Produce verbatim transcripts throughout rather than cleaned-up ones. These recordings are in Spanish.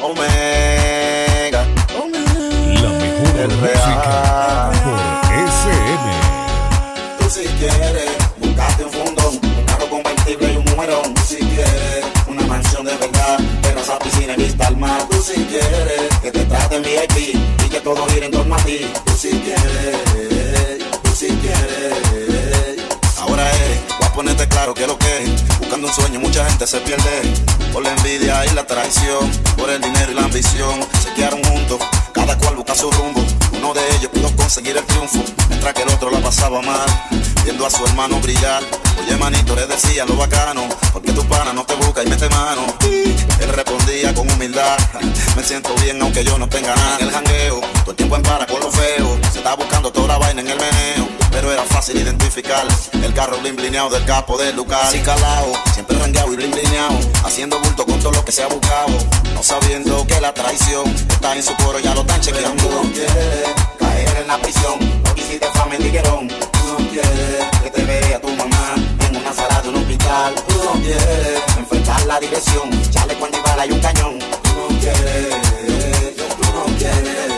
Omega, la mejor música por S M. Tú si quieres, buscate un fundón, un carro convertible y un mujerón. Tú si quieres, una mansión de verdad, pero esa piscina y vista al mar. Tú si quieres, que te traten V I P y que todo gire en torno a ti. Tú si quieres, tú si quieres. Ahora es, voy a ponerte claro que lo que es. Buscando un sueño mucha gente se pierde por la envidia y la traición, por el dinero y la ambición. Se quedaron juntos, cada cual busca su rumbo. Uno de ellos pudo conseguir el triunfo, mientras que el otro la pasaba mal, viendo a su hermano brillar. Oye manito, le decía lo bacano, porque tu pana no te busca y mete mano. Él respondía con humildad, me siento bien aunque yo no tenga nada. En el jangueo, todo el tiempo en para con lo feo, se está buscando toda la vaina en el meneo, pero era fácil identificar el carro blin blineado del capo del lugar. Así calao, siempre rangueado y blin blineado, haciendo bulto con todo lo que se ha buscado, no sabiendo que la traición está en su coro, ya lo están chequeando. Tú no quieres caer en la prisión, no quisiste fama en tiguerón. Tú no quieres que te vea tu mamá en una sala de un hospital. Tú no quieres enfrentar la dirección, chale cuando iba hay un cañón. Tú no quieres, tú no quieres.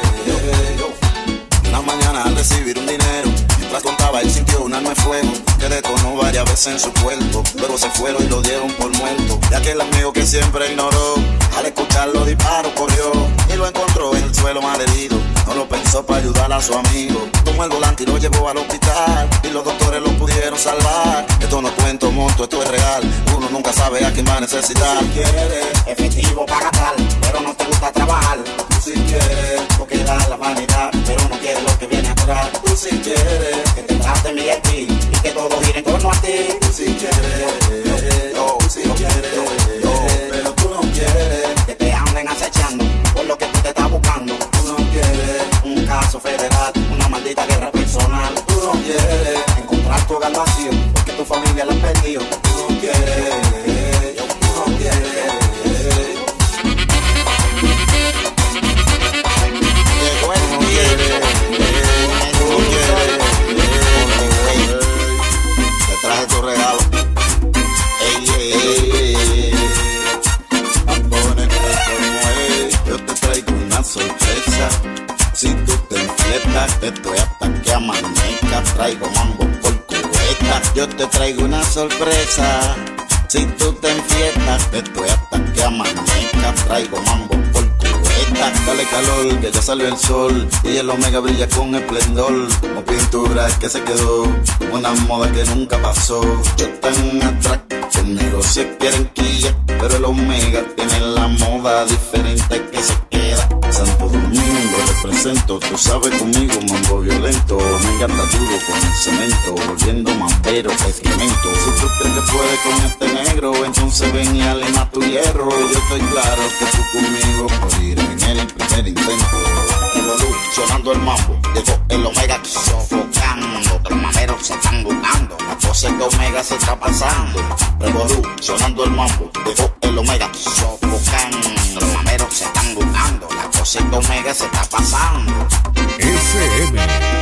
Una mañana al recibir un dinero, mientras contaba él sintió un arma de fuego que detonó varias veces en su cuerpo. Luego se fueron y lo dieron por muerto. Y aquel amigo que siempre ignoró, al escuchar los disparos corrió y lo encontró en el suelo malherido. No lo pensó para ayudar a su amigo, tomó el volante y lo llevó al hospital, y los doctores lo pudieron salvar. Esto no cuento monto, esto es real, uno nunca sabe a quién va a necesitar. Si quieres efectivo para gastar, pero no te gusta trabajar. Tú si quieres, porque da la vanidad, pero no quieres lo que viene a curar. Tú si quieres, que te traten V I P y que todo gire en torno a ti. Tú si quieres, yo, tú si quieres, yo, pero tú no quieres que te anden acechando por lo que tú te estás buscando. Tú no quieres un caso federal, una maldita guerra personal. Tú no quieres encontrar tu hogar vacío porque tu familia la han perdido. Tú no quieres, tú no quieres. Llegó el no quiere, no quiere. Te traje tu regalo. Ey, ey, ey, ey. Tampones como es, yo te traigo una sorpresa. Si tú te enfietas, te estoy hasta que amanezca. Traigo mambo por cubeta. Yo te traigo una sorpresa. Si tú te enfietas, te estoy hasta que amanezca. Traigo mambo por cubeta. Dale calor, que ya salió el sol y el Omega brilla con esplendor, como pintura que se quedó, una moda que nunca pasó. Yo tan atraco, conmigo se quieren quillar, pero el Omega tiene la moda diferente que se queda. Santo Domingo represento, tú sabes conmigo, mambo violento. Me encanta duro con el cemento, volviendo mambero que excremento. Si tú crees que puedes con este negro, entonces ven y alima tu hierro. Yo estoy claro que tú conmigo por ir en el primer intento. Evolucionando el mambo, llegó el Omega sofocando, que los mameros se están buscando, la cosa que Omega se está pasando. Revolucionando el mambo, llegó el Omega sofocando, los mameros se están buscando, la cosa que Omega se está pasando. S M.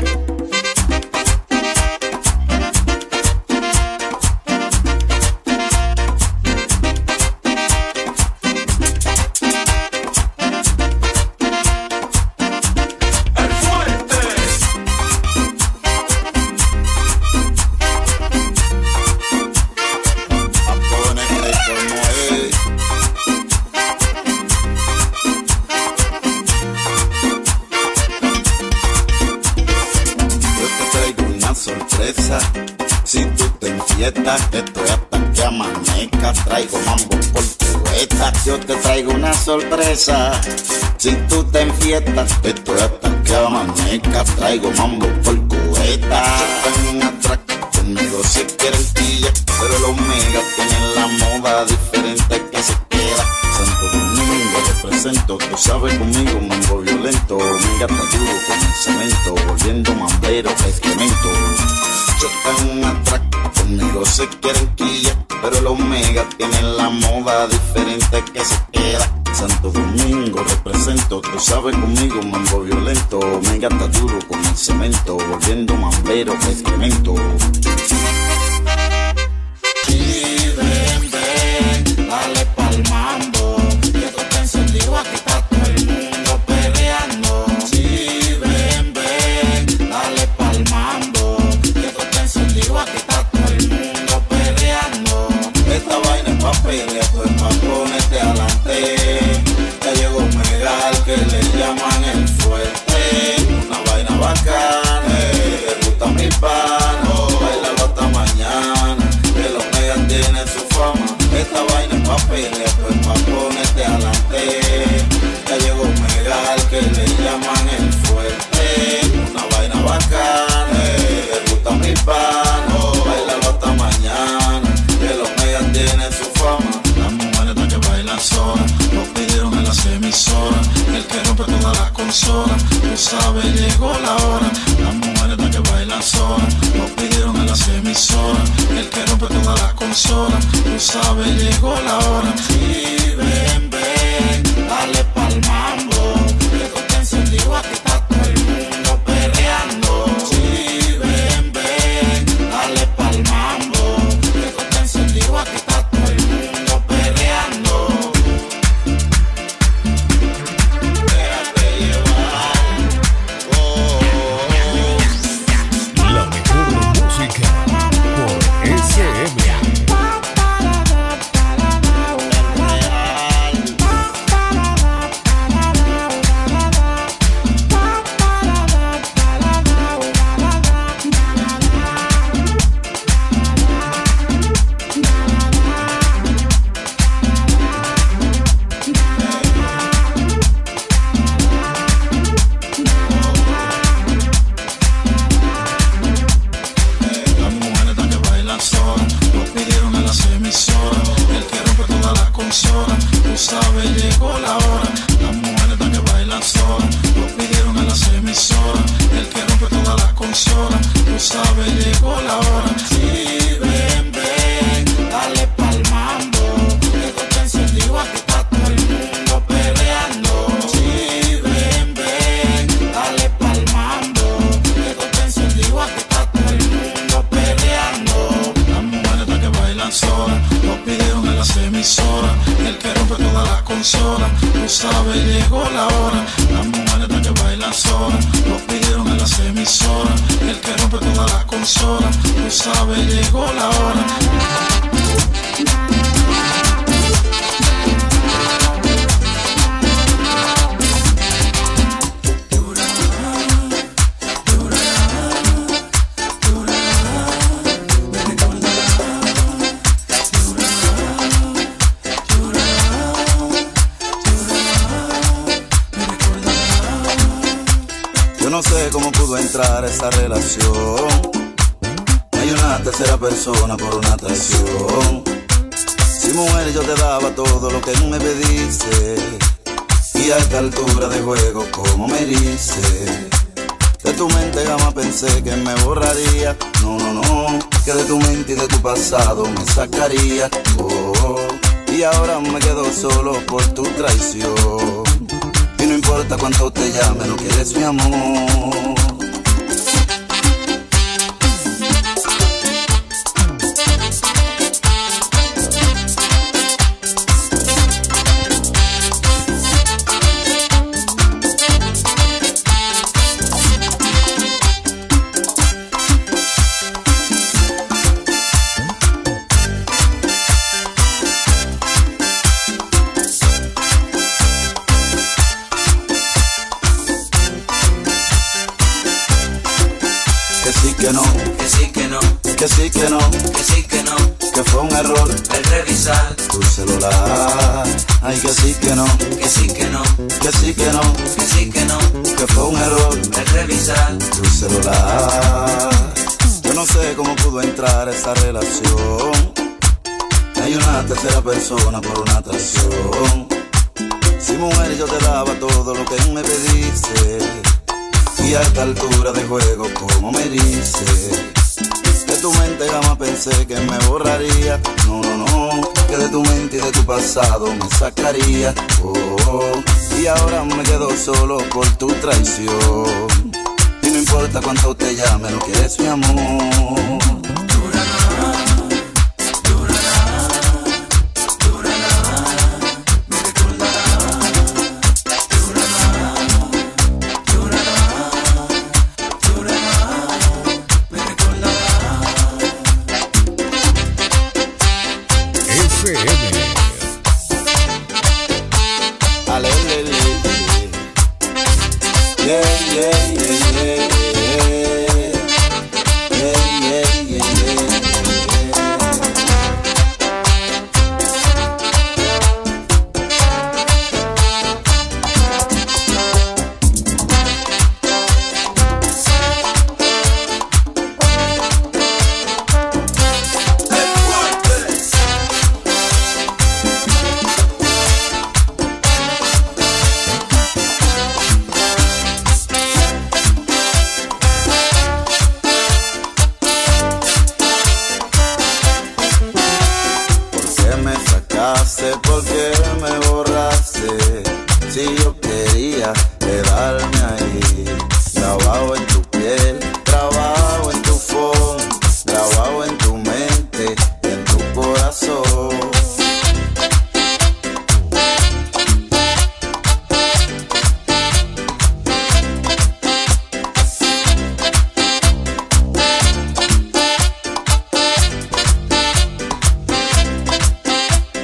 Si tú te enfietas, te estoy hasta que amanezca. Traigo mambo por cubeta. Yo te traigo una sorpresa. Si tú te enfietas, te estoy hasta que amanezca. Traigo mambo por cubeta. Yo tengo atraco, conmigo se quieren pillar, pero el Omega tiene la moda diferente que se queda. Santo Domingo represento, tú sabes conmigo, mambo violento. Me encanta duro con el cemento, volviendo mambero que excremento. Yo tengo un atraco, conmigo se quieren quillar, pero el Omega tiene la moda diferente que se queda. Santo Domingo represento, tú sabes conmigo, mambo violento. Me encanta duro con el cemento, volviendo mambero que excremento. Y ven, ven, dale pa'l mambo, que tú te encendido aquí está perreto es pa' ponerte adelante. Ya llegó Megal, que le llaman el fuerte. Una vaina bacana, le gusta mi pano, bailalo hasta mañana, que los Megal tienen su fama. Las mujeres que bailan solas, lo pidieron en las emisoras, el que rompe todas las consolas, tú sabes, llegó la hora. Las mujeres que bailan solas, lo pidieron en las emisoras, el que rompe todas las consolas, tú sabes, llegó la hora. Sí, ven, ven, dale pa'l mambo, que tú te encendido, aquí está todo el mundo perreando. Sí, ven, ven, dale pa'l mambo, que tú te encendido, aquí está todo el mundo perreando. Déjate llevar. Oh, La mejor música por S M. Tú sabes, llegó la hora. Las mujeres que bailan solas, lo pidieron en las emisoras, el que rompe todas las consolas, tú sabes, llegó la hora. No sé cómo pudo entrar esa relación. Hay una tercera persona por una traición. Si mujer yo te daba todo lo que me pediste, y a esta altura de juego como me dice. De tu mente jamás pensé que me borraría. No, no, no, que de tu mente y de tu pasado me sacaría. Oh, y ahora me quedo solo por tu traición. Y no importa cuánto te llame, no quieres mi amor. Que sí que no, que sí que no, que sí que no, que sí que no, que fue un error el revisar, tu celular. Ay, que sí que no, que sí que no, que sí que no, que sí que no, que fue un error el revisar, tu celular. Yo no sé cómo pudo entrar esa relación. Hay una tercera persona por una traición. Si mujer yo te daba todo lo que me pediste, y a esta altura de juego como me dice. De tu mente jamás pensé que me borraría. No, no, no, que de tu mente y de tu pasado me sacaría. Oh, oh, y ahora me quedo solo por tu traición. Y no importa cuánto te llame, no quieres mi amor. S M. Alelele. Yeah, yeah, yeah, yeah, yeah, yeah, yeah, yeah.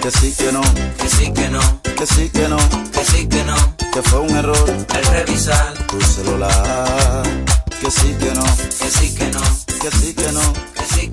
que sí que no, que sí que no, que sí que no, que sí que no, que fue un error el revisar, tu celular, que sí que no, que sí que no, que sí que no, que sí